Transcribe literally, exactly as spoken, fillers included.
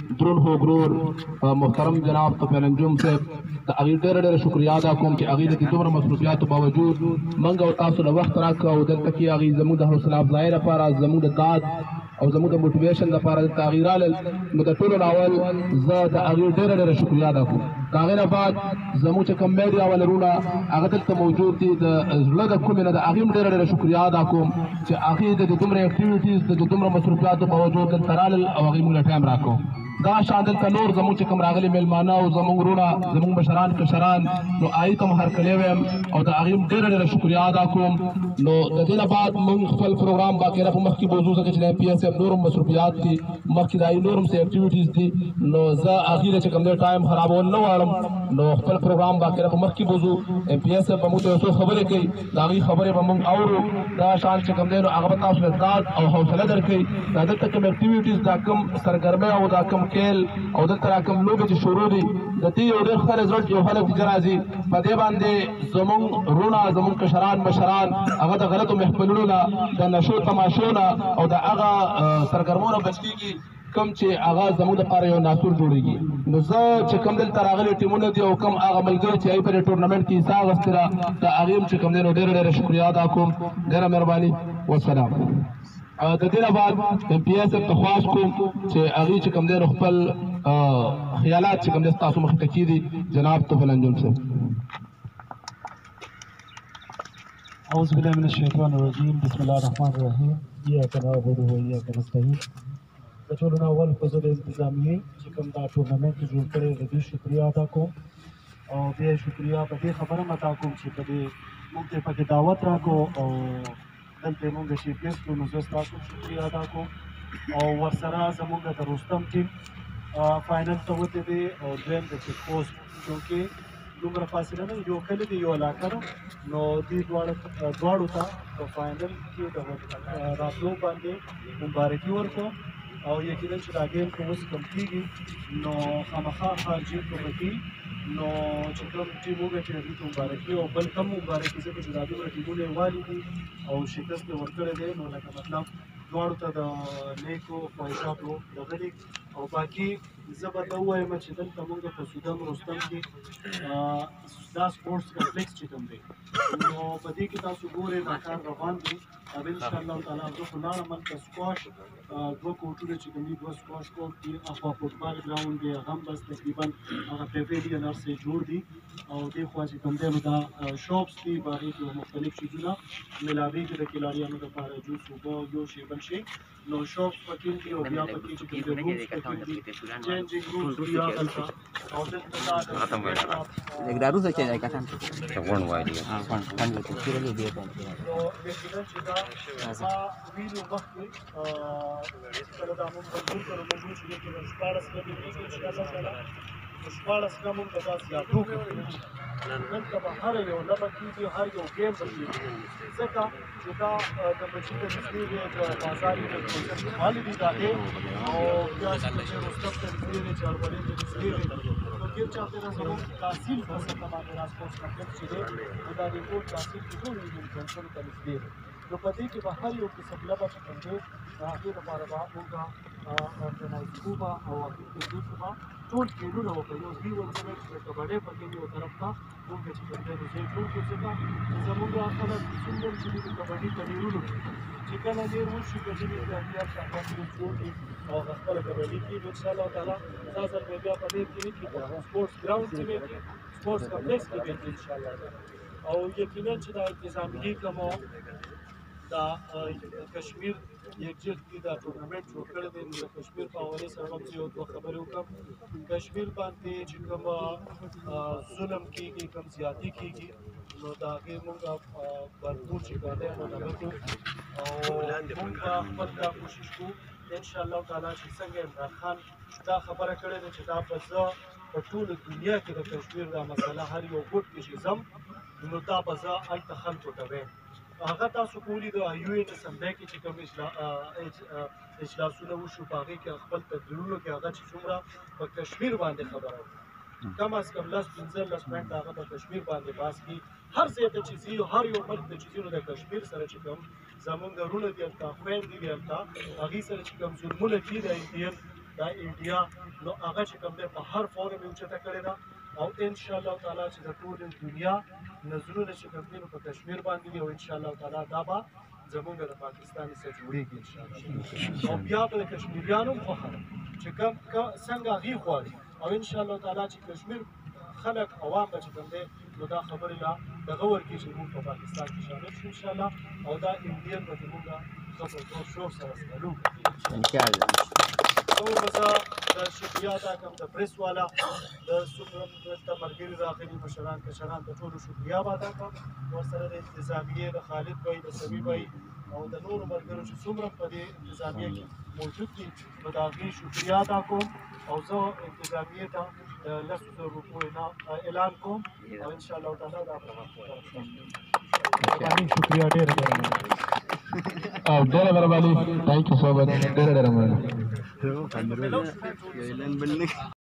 درون هو ګرور محترم جناب توفیل انجم صاحب د هغې ډېره ډېره شکریه ادا کوم چې هغې د دې دومره مصروفیاتو باوجود موږ او تاسو له وخت راکړه او دلته کې هغې زموږ د حوصله افزایۍ لپاره زموږ د داد او زموږ د موټیویشن لپاره دلته هغې رالل نو د ټولو نه اول زه د هغې ډېره ډېره شکریه ادا کوم د هغې نه بعد زموږ چې کوم میډیا ولرونه هغه دلته موجود دي د زړه د کومې نه د هغې هم ډېره ډېره شکریه ادا کوم چې هغې د دې دومره اکټیویټیز د دې دومره مصروفیاتو باوجود دلته رالل او هغې موږ له ټایم راکړو دا شان دلته نور زموږ چې کوم راغلي میلمانه او زموږ وروڼه زموږ مشران کشران نو هغې ته م هرکلی ویم او د هغې هم ډېره ډېره شکریه ادا کوم نو د دې نه بعد موږ خپل پروګرام باقاعده په مخکې بوځو ځکه چې د ایم پي اے صاحب نور هم مصروفیات دي مخکې د هغې نور هم څه اکټیویټیز دي نو زه هغې ته چې کوم دی ټایم خرابول نه غواړم نو خپل پروګرام باقاعده په مخکې بوځو ایم پي اے صاحب به موږ ته یو څو خبرې کوي د هغې خبرې به موږ اورو دا شان چې کوم دی نو هغه به تاسو له ډاډ او حوصله درکوي دا دلته کوم اکټیویټیز دا کوم سرګرمۍ او دا کوم کیل او دلته را کوم لوبې چې شروع دي د دې یو ډېر ښه رزلټ یو ښه نتیجه راځي په دې باندې زموږ وروڼه زموږ کشران مشران هغه د غلطو محفلونو نه د نشو تماشو نه او د هغه سرګرمو نه بچ کېږي کوم چې هغه زموږ دپاره یو ناسور جوړېږي نو زه چې کوم دلته راغلي ټیمونه دي او کوم هغه ملګري چې هغوی په دې ټورنمنټ کې حصه اخیستې ده د هغې هم چې کوم دی نو ډېره ډېره شکریه ادا کوم ډېره مهرباني والسلام د دې نه بعد ایم پي اے صاحب ته خواست کوم چې هغې چې کوم دی نو خپل خیالات چې کوم دی ستاسو مخې ته کېدي جناب توفیل انجم صاحب اعوذ بالله من الشیطان الرجیم بسم الله الرحمن الرحیم ایاک نعبد و ایاک نستعین د ټولو نه اول خو زه د انتظامیې چې کوم دا ټورنمنټ جوړ کړی د دې شکریه ادا کوم او بیا شکریه په دې خبره هم ادا کوم چې په دې موږ ته پکې دعوت راکړو او دلته موږ شي پیس کړو نو زه ستاسو شکریه ادا کوم او ورسره زموږ د رستم ټیم فاینل ته وتې دی او دویم د چیک پوسټ چونکې دومره فاصله نه یو کلی دی یو علاقه ده نو دې دواړه دواړو ته په فاینل کې د راتلو باندې مبارکي ورکړو او یقینا چې دا ګیم که اوس کم کېږي نو خامخا خارجي کومکي نو چې کوم ټیم وګټي هغوی ته مبارکي او بل هم مبارکي ځکه چې دا دومره ټیمونه یې والي دي او شکست یې ورکړی دی نو لکه مطلب دواړو ته د نیکو خواهشاتو لغلي او باقي زه به ته ووایم چې دلته موږ په سودم رستم کې دا سپورټس کمپلیکس چې کوم دی نو په دې کې تاسو ګورئ دا کار روان دی او انشاءالله تعالی زه خو لاړم هلته سکواش دوه کوټونه چې کوم دي دوه سکواش کوټ دي اخوا فوټبال ګراونډ دی هغه هم بس تقریبا هغه پیویلین هر څه جوړ دي او دې خوا چې کوم دی نو دا شاپس دي په هغې کې مختلف شیزونه ملاویږي د کلاریانو دپاره جوس اوبه یو شی بل شی نو شاپس پکې دي او بیا پکې چې کوم دی رومز پکې دي چینجینګ رومز دي هلته او دلته دا Negdarus aja ya kan. Telepon wae dia. Ah, kan kan itu kira lu dia kan. نو یقینا چې دا ما ویلو مخکې کله دا مونږ بدلون کړو مونږ چې دې کې شپاړس کلمې دي انشاءالله تعالی شپاړس کلمې مونږ ته دا زیاتو کړو دلته به هر یو لمه کېږي هر یو ګیم به کېږي ځکه چې دا د بچي د نږدې دی د بازار یې د پروژن خالي دي دا دی او بیا چې رستم ته نږدې دی چې اربلین ته نږدې دی نو ګیر چاپېره زموږ تحصیل په سطح باندې دا سپورټس کمپلیکس چې دی نو دا د ټول تحصیل کې ټول یونین جنسونو ته نږدې دی نو په دې کې به هر یو قسم لبه چې کوم دی د هغې لپاره به موږ ارګنایز کوو به او هغې کې دوی به ټول ټیمونه وکړو یو دوی ورسره چې د کبډۍ په ټیم یو طرف ته موږ چې کوم دی نو ځای جوړ کړو ځکه چې زموږ خلک څومره چې دي د کبډي په ډیرونو چې کله ډېر وشي که ځینې د هر شاهان جوړ دي او هغه خپله کبډي کېږي انشاءالله تعالی دا ځل به بیا په دې کې نه کېږي سپورټس ګراونډ کې به کېږي سپورټس کمپلیکس کې به کېږي انشاءالله او یقینا چې دا انتظامیې کومه دا کشمیر یکجهت کې دا ټورنمنټ جوړ کړی دی نو د کشمیر په حوالې سره هم زه یو دوه خبرې وکړم کشمیر باندې چې کوم ظلم کېږي کوم زیاتي کېږي نو د هغې مونږ بھرپور چې ګاډی عملونه کوو او مونږ به خپل دا کوشش کوو انشاءالله تعالی چې څنګه عمران خان دا خبره کړې ده چې دا به زه په ټوله دنیا کې د کشمیر دا مسله هر یو ګوټ کې چې ځم نو دا به زه هلته خلکو ته وایم هغه تاسو کولی د یو این اسمبلی کې چې کوم اجلاسونه وشو په هغې کې خپل تقریرونو کې هغه چې څومره په کشمیر باندې خبره وکړي کم از کم لس پنځه لس منټه هغه په کشمیر باندې بحث کړي هر ځای ته چې ځي هر یو ملک د چې ځي نو د کشمیر سره چې کوم زمونږ وروڼه دي هلته خویندې دي هلته هغې سره چې کوم ظلمونه کېږي د انډین د دا انډیا نو هغه چې کوم دی په هر فورم یې اوچته کړې ده او ان شاء الله تعالی چې د ټولې دنیا نظرونه چې کوم دي نو په کشمیر باندې دي او ان شاء الله تعالی دا به زمونږ د پاکستان سره جوړېږي ان شاء الله او بیا به د کشمیریانو هم خوښه ده چې کوم څنګه هغوی غواړي او ان شاء الله تعالی چې کشمیر خلک عوام به چې کوم دی نو دا خبرې لا دغه ورکړي چې موږ په پاکستان کې شامل شو انشاءالله او دا انډین به زموږ ښه په زور شور سره سکالو انشاءالله نور به زه د شکریه ادا کړم د پریس والا د څومره دلته ملګري راغلي مشران کشران د ټولو شکریه به ادا کړم ورسره د انتظامیې د خالد بی د سمي بی او د نورو ملګرو چې څومره په دې انتظامیه کې موجود دي نو د هغې شکریه ادا کوم او زه انتظامیې ته د لسو زرو روپو اعلان کوم او انشاءالله تعالی دا به شکریه ډېره ډېره ډېره مهرباني تھینک یو سو مچ ډېره ډېره مهرباني